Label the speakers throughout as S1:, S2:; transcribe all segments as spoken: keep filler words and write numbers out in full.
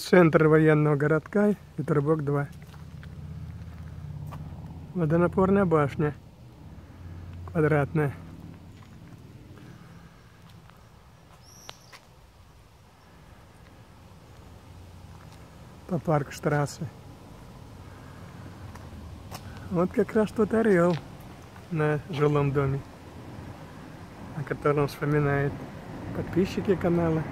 S1: Центр военного городка, Петербург два. Водонапорная башня квадратная. По Паркштрассе. Вот как раз тот орел на жилом доме, о котором вспоминают подписчики канала,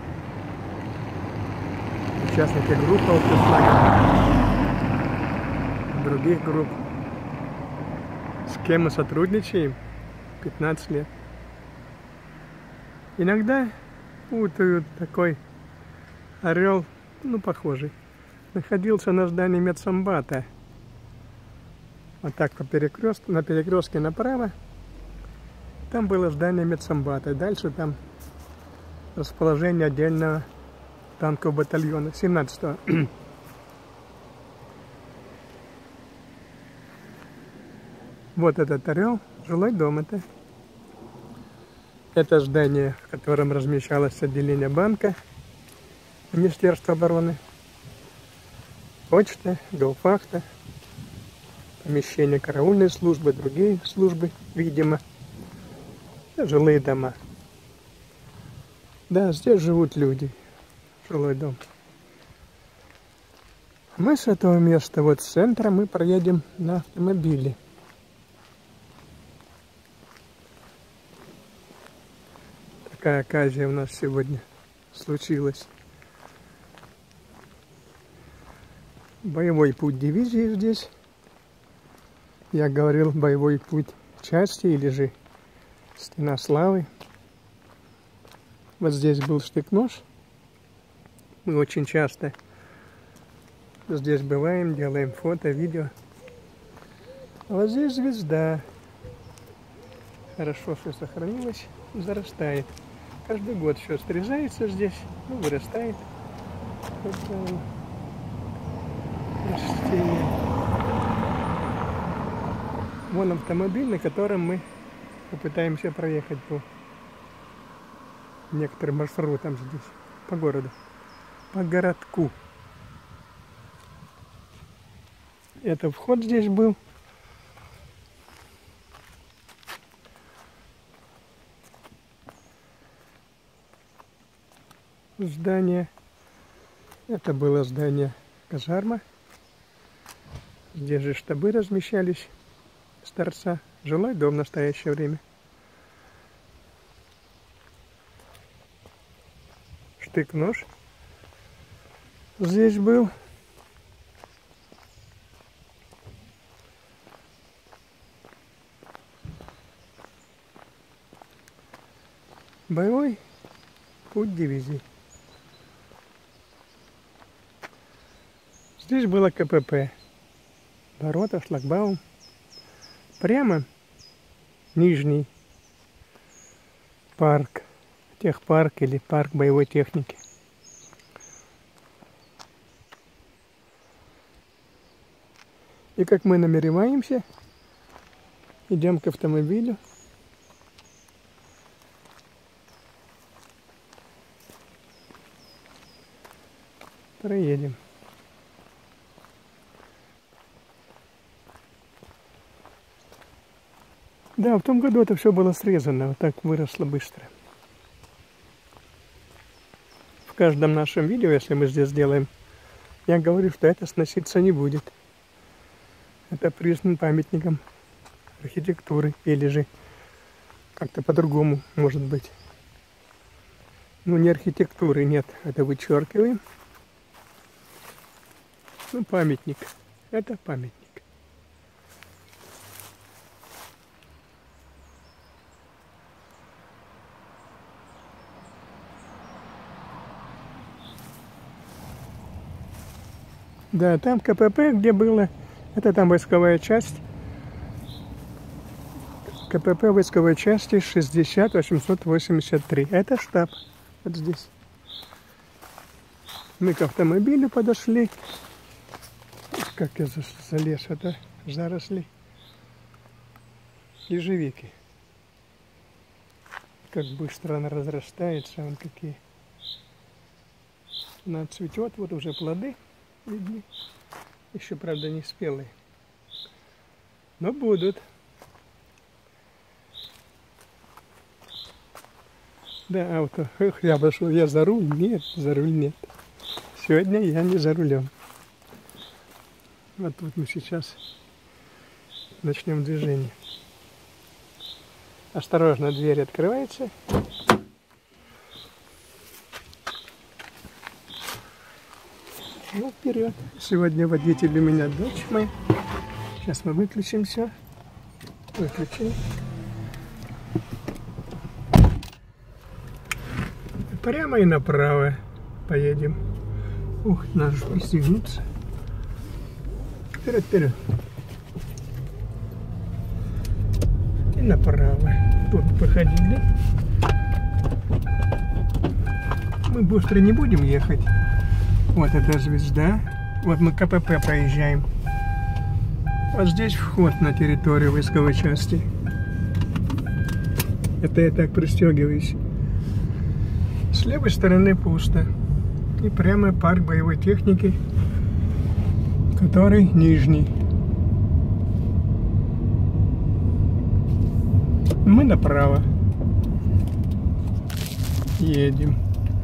S1: участники группы Алтисфлага, других групп, с кем мы сотрудничаем пятнадцать лет. Иногда путают такой орел, ну похожий, находился на здании медсанбата. Вот так по перекрестку, на перекрестке направо, там было здание медсанбата. И дальше там расположение отдельного танкового батальона семнадцатого. Вот этот орел, жилой дом это. Это здание, в котором размещалось отделение банка Министерства обороны, почта, гауптвахта, помещение караульной службы, другие службы, видимо, жилые дома. Да, здесь живут люди, жилой дом. Мы с этого места, вот с центра, мы проедем на автомобиле. Такая оказия у нас сегодня случилась. Боевой путь дивизии здесь. Я говорил, боевой путь части или же стена славы. Вот здесь был штык-нож. Мы очень часто здесь бываем, делаем фото, видео. А вот здесь звезда. Хорошо, что сохранилась, зарастает. Каждый год все срезается здесь, ну, вырастает. Это растение. Вон автомобиль, на котором мы попытаемся проехать по некоторым маршрутам здесь, по городу, по городку. Это вход здесь был. Здание. Это было здание казарма. Здесь же штабы размещались с торца. Жилой дом в настоящее время. Штык-нож здесь был. Боевой путь дивизии. Здесь было ка пэ пэ. Ворота, шлагбаум. Прямо нижний парк. Техпарк или парк боевой техники. И как мы намереваемся, идем к автомобилю. Проедем. Да, в том году это все было срезано, вот так выросло быстро. В каждом нашем видео, если мы здесь делаем, я говорю, что это сноситься не будет. Это признан памятником архитектуры или же как-то по-другому может быть. Ну, не архитектуры, нет, это вычеркиваем. Ну, памятник. Это памятник. Да, там ка пэ пэ, где было, это там войсковая часть. ка пэ пэ войсковой части шестьдесят восемьсот восемьдесят три. Это штаб. Вот здесь. Мы к автомобилю подошли. Как я залез, это заросли ежевики. Как быстро она разрастается, вон какие. Она цветет, вот уже плоды видны. Еще, правда, не спелые. Но будут. Да, ауто. Эх, я пошел, я за руль? Нет, за руль нет. Сегодня я не за рулем. Вот тут мы сейчас начнем движение. Осторожно, дверь открывается. Ну, вперед. Сегодня водитель у меня дочь моя. Сейчас мы выключим все. Выключим. Прямо и направо поедем. Ух, надо же пристегнуться. Вперед, вперед. И направо. Тут походили. Мы быстро не будем ехать. Вот эта звезда. Вот мы КПП проезжаем. Вот здесь вход на территорию войсковой части. Это я так пристегиваюсь. С левой стороны пусто. И прямо парк боевой техники, который нижний. Мы направо едем.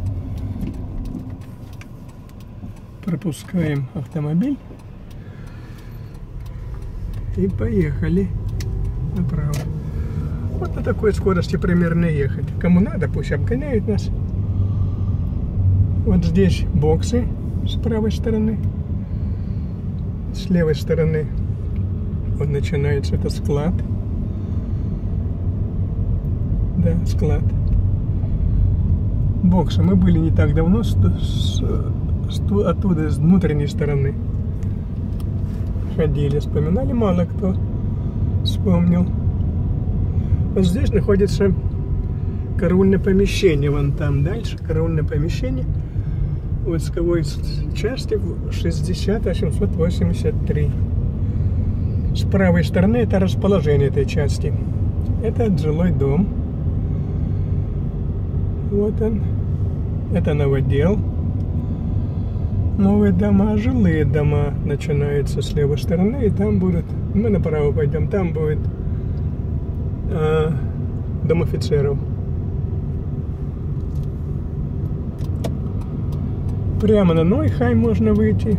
S1: Пропускаем автомобиль и поехали направо. Вот на такой скорости примерно ехать. Кому надо, пусть обгоняют нас. Вот здесь боксы с правой стороны. С левой стороны вот начинается это склад. Да, склад. Боксы. Мы были не так давно с, с, с, оттуда, с внутренней стороны. Ходили, вспоминали, мало кто вспомнил. Вот здесь находится караульное помещение, вон там дальше, караульное помещение войсковой части шестьдесят восемьсот восемьдесят три. С правой стороны это расположение этой части. Это жилой дом. Вот он. Это новодел. Новые дома, жилые дома начинаются с левой стороны, и там будут, мы направо пойдем, там будет э, дом офицеров. Прямо на Нойхайм можно выйти.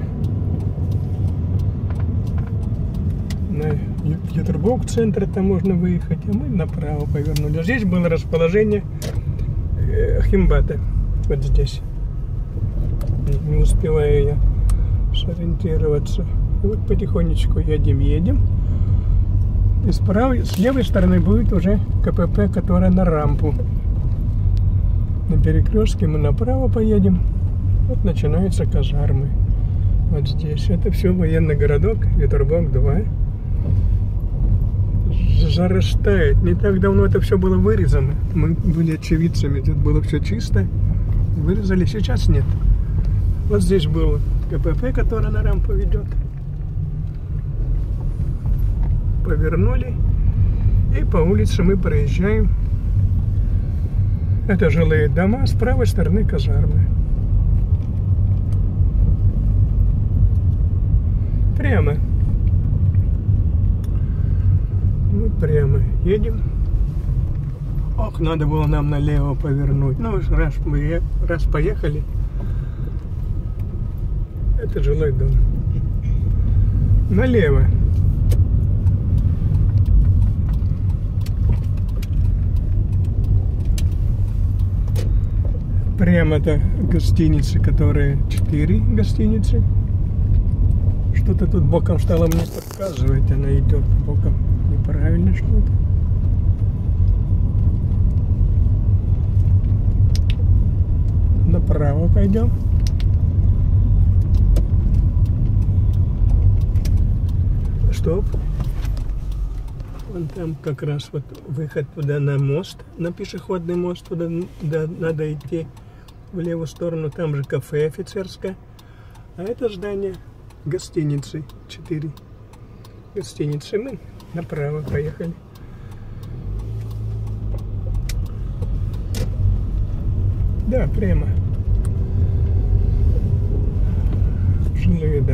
S1: На Ютербок центр там можно выехать, а мы направо повернули. Здесь было расположение э, Химбата. Вот здесь. Не, не успеваю я сориентироваться. И вот потихонечку едем, едем. И справа, с левой стороны будет уже КПП, которая на рампу. На перекрестке мы направо поедем. Вот начинаются казармы. Вот здесь. Это все военный городок, Ютербок два. Зарастает. Не так давно это все было вырезано. Мы были очевидцами. Тут было все чисто. Вырезали. Сейчас нет. Вот здесь было КПП, которое на рампу ведет. Повернули. И по улице мы проезжаем. Это жилые дома. С правой стороны казармы. Прямо. Мы прямо едем. Ох, надо было нам налево повернуть. Ну, раз мы раз поехали. Это жилой дом. Налево. Прямо-то гостиницы, которые четыре гостиницы. Что-то тут боком стало мне подсказывать, она идет боком неправильно что-то. Направо пойдем. Стоп. Вон там как раз вот выход туда на мост, на пешеходный мост, туда надо идти в левую сторону, там же кафе офицерское. А это здание гостиницы, четыре гостиницы. Мы направо поехали. Да, прямо.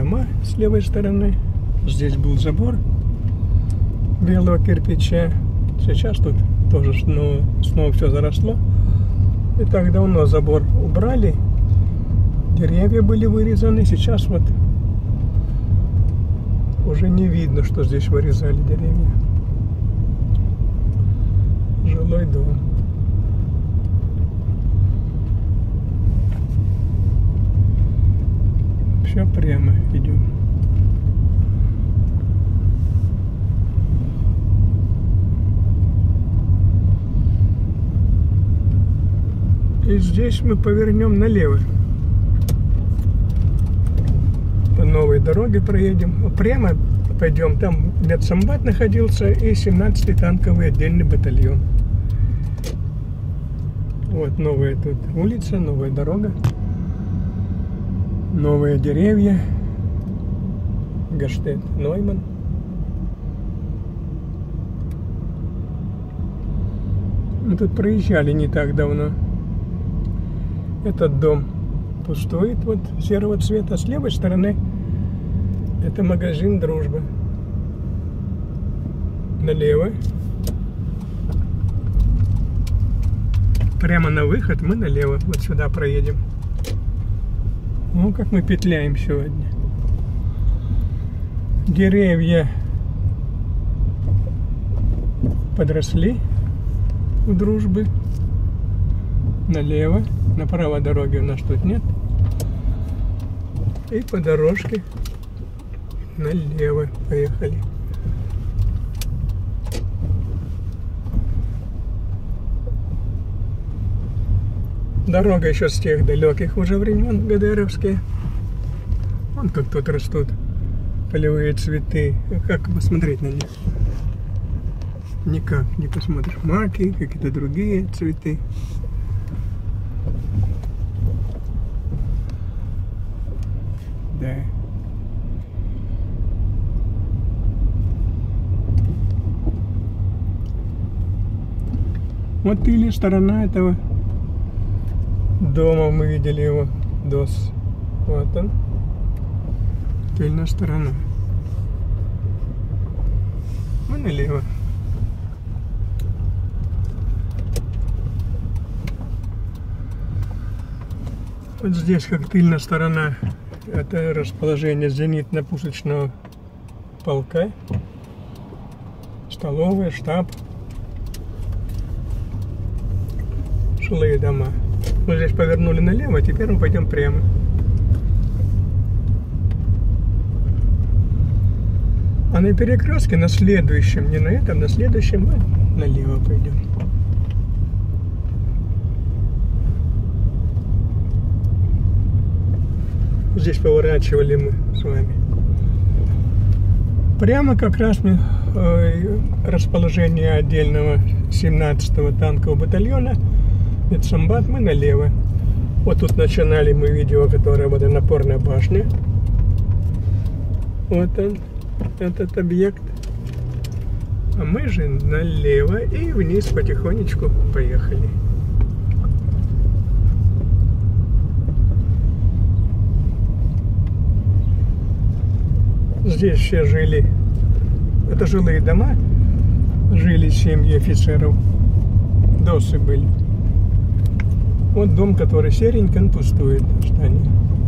S1: дома с левой стороны. Здесь был забор белого кирпича. Сейчас тут тоже снова, снова все заросло. И так давно забор убрали. Деревья были вырезаны. Сейчас вот уже не видно, что здесь вырезали деревья. Жилой дом. Все прямо идем. И здесь мы повернем налево. По новой дороге проедем. Прямо пойдем. Там медсамбат находился и семнадцатый танковый отдельный батальон. Вот новая тут улица, новая дорога. Новые деревья. Гаштет Нойман. Мы тут проезжали не так давно. Этот дом пустует, вот серого цвета. С левой стороны это магазин «Дружба». Налево. Прямо на выход мы налево. Вот сюда проедем. Ну, как мы петляем сегодня. Деревья подросли у «Дружбы». Налево. Направо дороги у нас тут нет. И по дорожке налево поехали. Дорога еще с тех далеких уже времен, ГДРовские. Вон как тут растут полевые цветы. Как посмотреть на них? Никак не посмотришь. Маки, какие-то другие цветы. Да. Вот тыльная сторона этого дома, мы видели его, ДОС. Вот он. Тыльная сторона. Мы налево. Вот здесь как тыльная сторона. Это расположение зенитно-пушечного полка. Столовая, штаб. Жилые дома. Мы здесь повернули налево, теперь мы пойдем прямо. А на перекрестке, на следующем, не на этом, на следующем, мы налево пойдем. Здесь поворачивали мы с вами. Прямо как раз мы, э, расположение отдельного семнадцатого танкового батальона. Медсамбат, мы налево. Вот тут начинали мы видео, которое водонапорная башня. Вот он, этот объект. А мы же налево и вниз потихонечку поехали. Здесь все жили. Это жилые дома. Жили семьи офицеров. Досы были. Вот дом, который серенький, он пустует. Штане.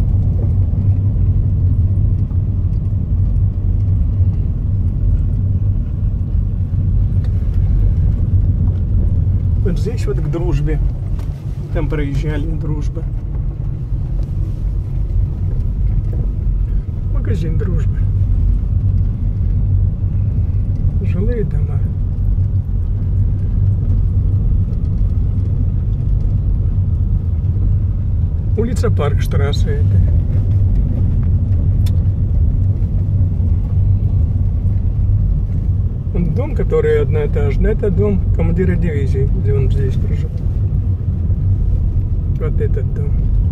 S1: Вот здесь вот к Дружбе. Там проезжали Дружба. Магазин Дружбы. Жилые дома. Улица Паркштрассе это. Дом, который одноэтажный, это дом командира дивизии, где он здесь прожил. Вот этот дом.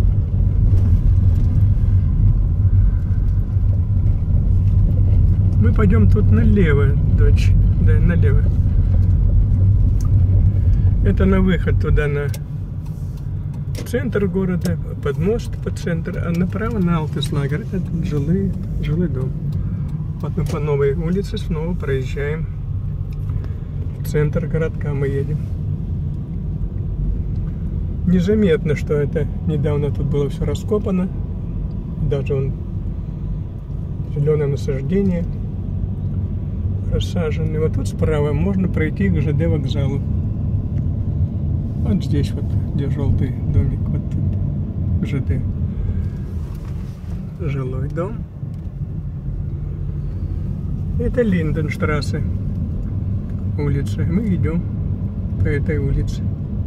S1: Мы пойдем тут налево, дочь. Да, налево. Это на выход туда, на центр города, под мост, под центр, а направо на Алтислагер. Это жилый, жилый дом. Вот мы по новой улице снова проезжаем. В центр городка мы едем. Незаметно, что это недавно тут было все раскопано. Даже он зеленое насаждение рассаженное. Вот тут справа можно пройти к ЖД вокзалу. Вот здесь вот, где желтый домик, вот тут ЖД. Жилой дом. Это Линденштрассе улица. Мы идем по этой улице.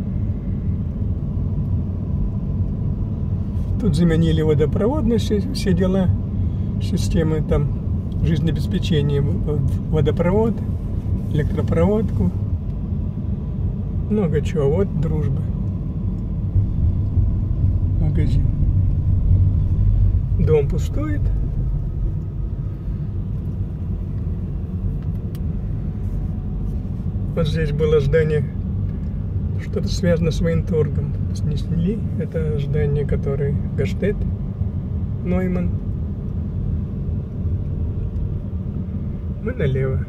S1: Тут заменили водопроводность, все дела, системы там жизнеобеспечения, водопровод, электропроводку. Много чего. Вот Дружба. Магазин. Дом пустует. Вот здесь было здание, что-то связано с военторгом. Снесли. Это здание, которое Гаштет, Нойман. Мы налево.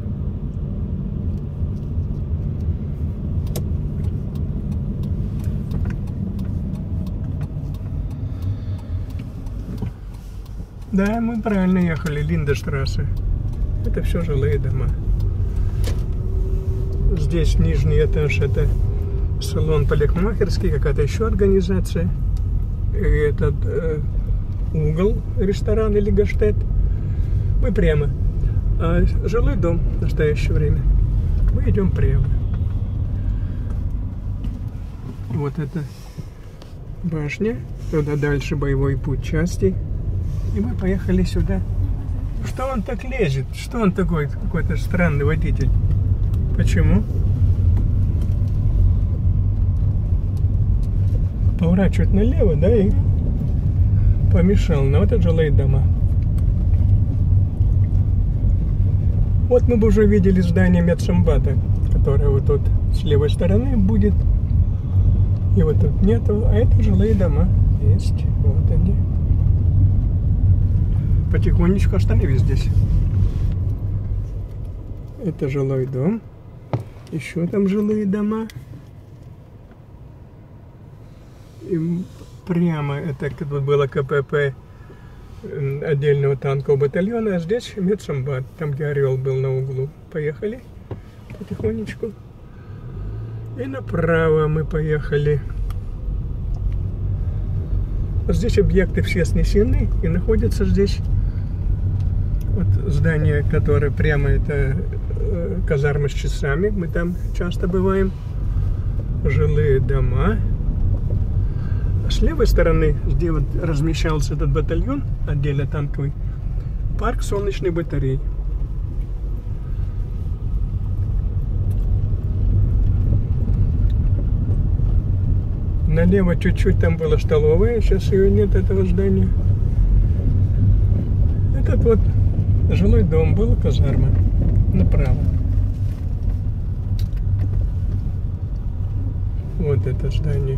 S1: Да, мы правильно ехали, Линденштрассе. Это все жилые дома. Здесь нижний этаж, это салон парикмахерский, какая-то еще организация. И этот э, угол, ресторан или Гаштет. Мы прямо. А жилой дом в настоящее время. Мы идем прямо. Вот это башня. Туда дальше боевой путь части. И мы поехали сюда. Что он так лезет? Что он такой, какой-то странный водитель? Почему? Поворачивать налево, да, и помешал. Но вот это жилые дома. Вот мы бы уже видели здание медсамбата, которое вот тут с левой стороны будет. И вот тут нету, а это жилые дома есть. Вот они. Потихонечку остановись здесь. Это жилой дом. Еще там жилые дома. И прямо это вот было КПП отдельного танкового батальона, а здесь медсамбат, там где Орел был на углу. Поехали потихонечку. И направо мы поехали. Здесь объекты все снесены и находятся здесь. Вот здание, которое прямо это казарма с часами. Мы там часто бываем. Жилые дома. С левой стороны, где вот размещался этот батальон, отдельно танковый, парк солнечных батарей. Налево чуть-чуть там была столовая, сейчас ее нет, этого здания. Этот вот жилой дом, была казарма. Направо. Вот это здание.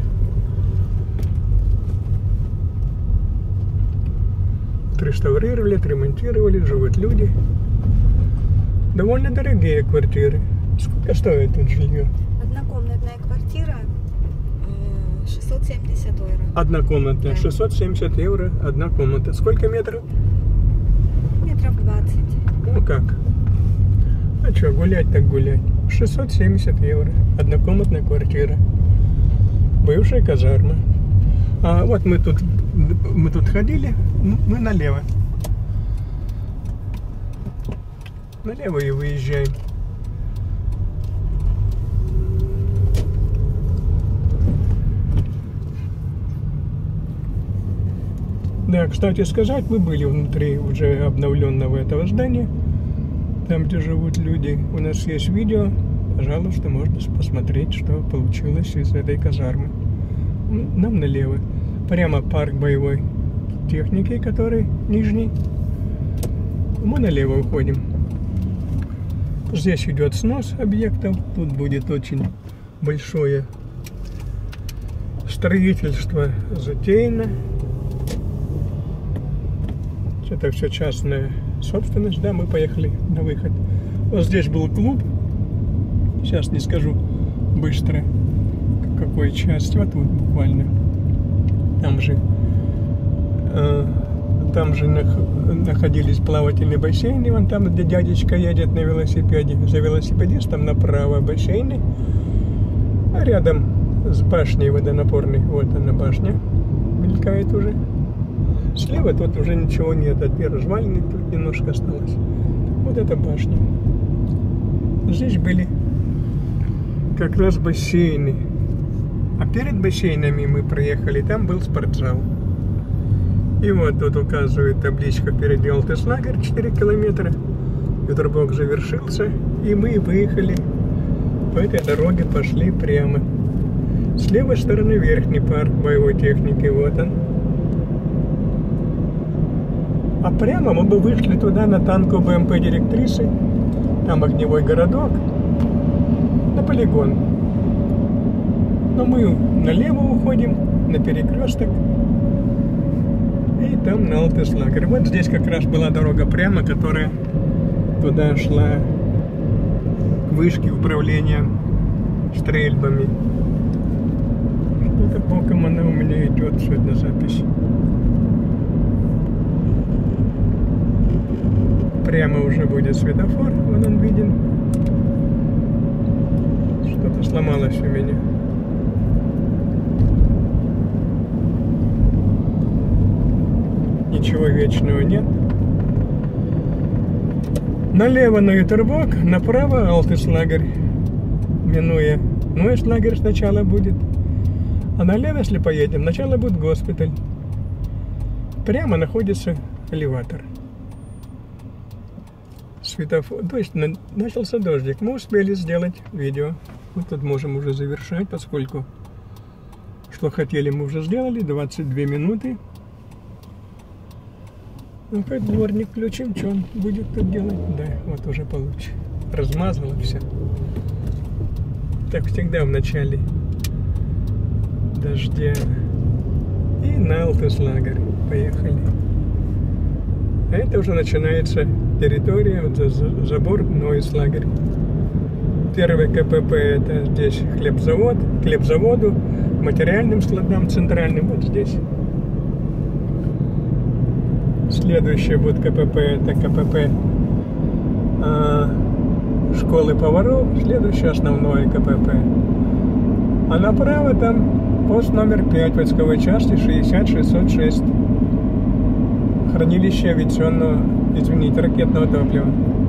S1: Реставрировали, отремонтировали, живут люди. Довольно дорогие квартиры. Сколько стоит тут жилье?
S2: Однокомнатная квартира шестьсот семьдесят евро.
S1: Однокомнатная, да. шестьсот семьдесят евро, одна комната. Сколько метров?
S2: Метров двадцать.
S1: Ну как? А что, гулять так гулять. шестьсот семьдесят евро, однокомнатная квартира. Бывшая казарма. А вот мы тут, мы тут ходили, мы налево. Налево и выезжаем. Да, кстати сказать, мы были внутри уже обновленного этого здания, там, где живут люди. У нас есть видео, пожалуйста, можно посмотреть, что получилось из этой казармы. Нам налево. Прямо парк боевой техники, который нижний. Мы налево уходим. Здесь идет снос объектов. Тут будет очень большое Строительство затеяно. Это все частная собственность. Да, мы поехали на выход. Вот здесь был клуб. Сейчас не скажу быстро, в какой части. Вот тут буквально. Там же, э, там же находились плавательные бассейны. Вон там, где дядечка едет на велосипеде. За велосипедистом направо бассейны. А рядом с башней водонапорной. Вот она башня. Мелькает уже. Слева тут уже ничего нет. Одни развалины тут немножко осталось. Вот эта башня. Здесь были как раз бассейны. А перед бассейнами мы проехали. Там был спортзал. И вот тут указывает табличка «Впереди Алтыслагерь» четыре километра. Ветербок завершился. И мы выехали по этой дороге, пошли прямо. С левой стороны верхний парк боевой техники, вот он. А прямо мы бы вышли туда на танку БМП директрисы, там огневой городок, на полигон. Но мы налево уходим, на перекресток, и там на Алтыслагерь. Вот здесь как раз была дорога прямо, которая туда шла к вышке управления стрельбами. Это боком она у меня идет, все это запись. Прямо уже будет светофор, вон он виден. Что-то сломалось у меня. Ничего вечного нет. Налево на Ветербок, направо Алтыслагерь, минуя. Ну, если лагерь сначала будет. А налево, если поедем, сначала будет госпиталь. Прямо находится элеватор. Светофор. То есть на, начался дождик. Мы успели сделать видео. Вот тут можем уже завершать, поскольку что хотели, мы уже сделали. двадцать две минуты. Ну, как дворник включим, что он будет тут делать? Да, вот уже получше. Размазало все. Так всегда в начале дождя. И на Алтыслагерь поехали. А это уже начинается территория, вот за, забор, Ноислагерь. Первый КПП это здесь хлебзавод, хлебзаводу, материальным складам центральным, вот здесь. Следующее будет КПП, это КПП а, школы поваров, следующее основное КПП. А направо там пост номер пять войсковой части шестьдесят шестьсот шесть. Хранилище авиационного, извините, ракетного топлива.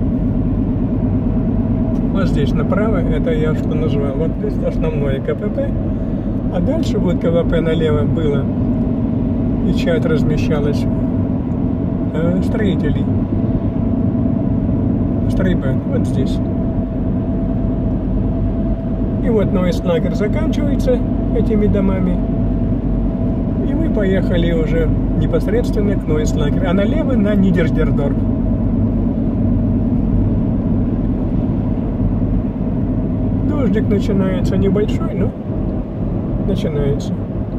S1: Вот здесь направо, это я что назвал. Вот здесь основное КПП. А дальше будет КПП налево было. И часть размещалась э, строителей. Стройбат. Вот здесь. И вот Ноислагерь заканчивается этими домами. И мы поехали уже непосредственно к Ноислагерю. А налево на Нидерсдорф. Дождик начинается небольшой, но начинается.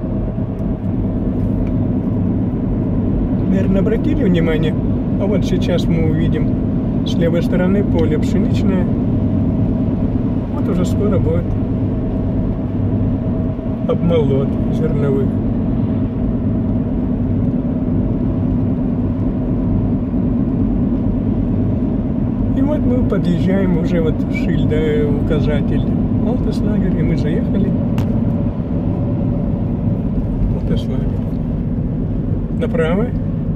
S1: Наверное, обратили внимание, а вот сейчас мы увидим с левой стороны поле пшеничное. Вот уже скоро будет обмолот зерновых. И вот мы подъезжаем уже вот шильда, указатель Алтыслагерь, и мы заехали. Алтыслагерь. Направо.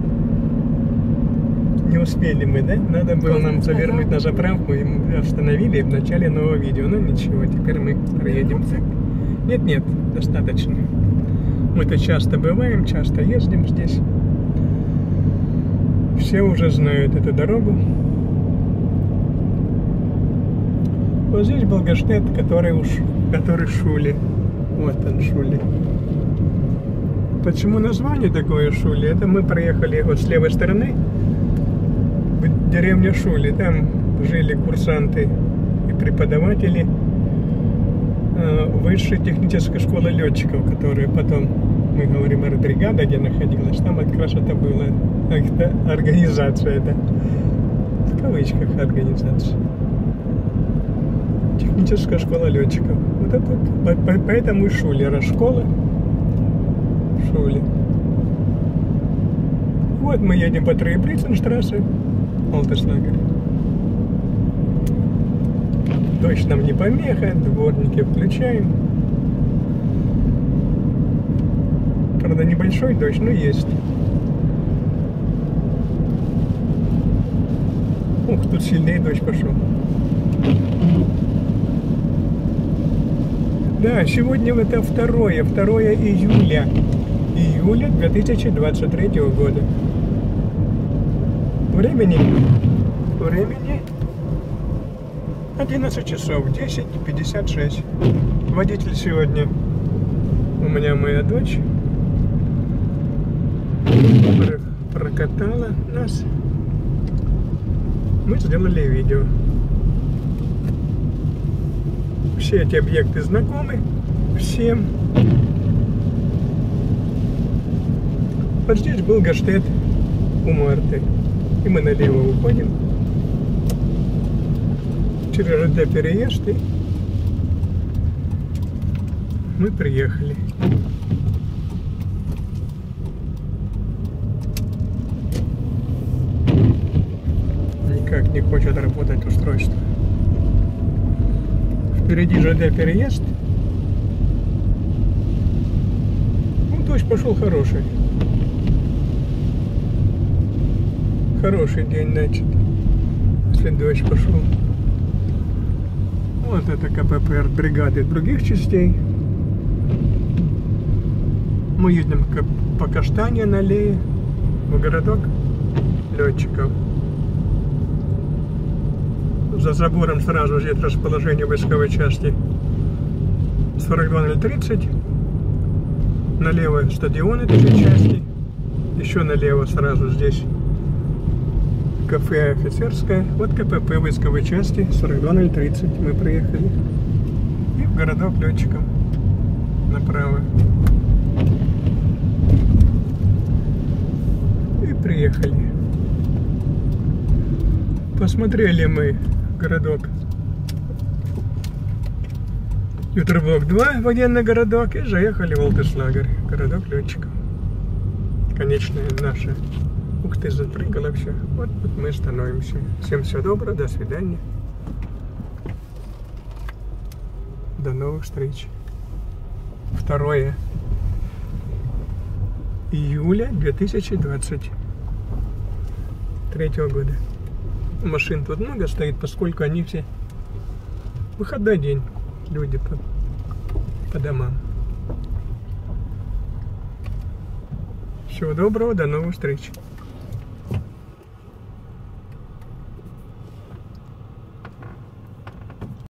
S1: Не успели мы, да? Надо было нам завернуть на заправку, и мы остановили в начале нового видео. Ну ничего, теперь мы проедем. Нет, нет, достаточно. Мы-то часто бываем, часто ездим здесь. Все уже знают эту дорогу. Вот здесь был Гаштет, который уж, который Шули. Вот он, Шули. Почему название такое Шули? Это мы проехали вот с левой стороны в деревню Шули. Там жили курсанты и преподаватели высшая техническая школа летчиков, которая потом, мы говорим, артбригада, где находилась, там как раз это была это организация, это в кавычках организация. Техническая школа летчиков. Вот это вот, поэтому и Шулера школа. Шуле. Вот мы едем по Троебриценштрассе, Алтеслагерь. Дождь нам не помеха, дворники включаем. Правда, небольшой дождь, но есть. Ух, тут сильнее дождь пошел. Да, сегодня это второе, второе июля. Июля две тысячи двадцать третьего года. Времени, времени одиннадцать часов, десять пятьдесят шесть. Водитель сегодня у меня моя дочь. Прокатала нас. Мы сделали видео. Все эти объекты знакомы всем. Вот здесь был Гаштет у Марты. И мы налево уходим. Через ЖД переезд, и мы приехали. Никак не хочет работать устройство. Впереди ЖД переезд. Ну, дождь пошел хороший. Хороший день, значит, если дождь пошел. Вот это КПП бригады других частей. Мы едем по Каштане на аллее в городок летчиков. За забором сразу же расположение войсковой части сорок два ноль тридцать. Налево стадион этой же части. Еще налево сразу здесь кафе офицерское. Вот КПП войсковой части сорок два ноль тридцать. Мы приехали. И в городок летчиков направо. И приехали. Посмотрели мы городок Ютерблок два, военный городок, и заехали в Алтеслагерь, городок летчиков. Конечная наша. Ух ты, запрыгала все. Вот, вот мы становимся. Всем всего доброго, до свидания. До новых встреч. второе июля две тысячи двадцать третьего года. Машин тут много стоит, поскольку они все выходной день. Люди по, по домам. Всего доброго, до новых встреч.